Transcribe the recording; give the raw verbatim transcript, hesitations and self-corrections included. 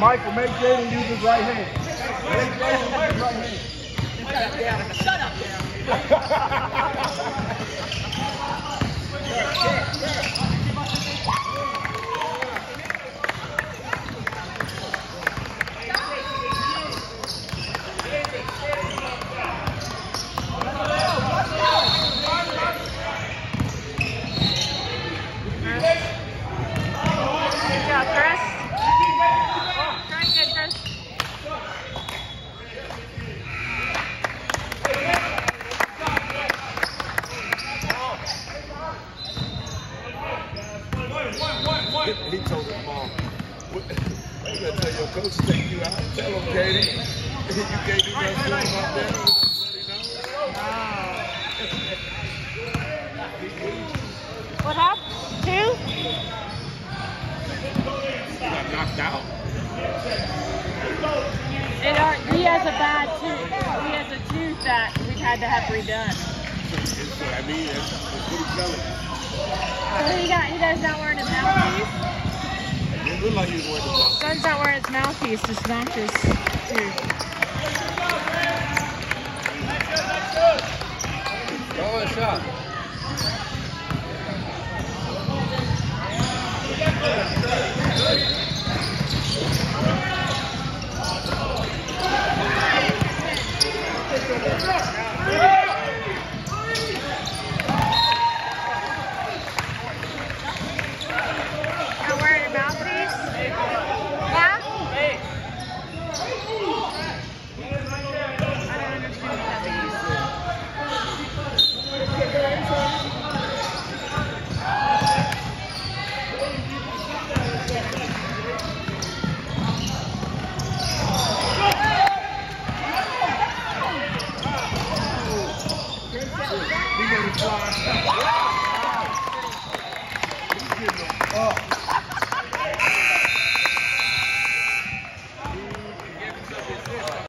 Michael, make Jaden use his right hand. Make Jaden use his right hand. Shut up, Darren. Good job, Chris. Trying good, Chris. He told his mom, you gotta tell your coach to take you out. Tell him, Katie, you can't do nothing to him out there. What happened? Two? He got knocked out. It are, he has a bad tooth. He has a tooth that we've had to have redone. It's what I mean. That's what he's telling me. So he got he does not wearing his mouthpiece. It looked like he was wearing his mouthpiece. Son's not wearing his mouthpiece to stomp his tooth. Go on, shot. Not wearing a mouthpiece? Yeah? I don't understand what that means. He made it fly.